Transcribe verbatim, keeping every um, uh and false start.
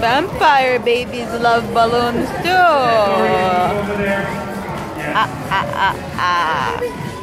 Vampire babies love balloons too. Ah, ah, ah, ah.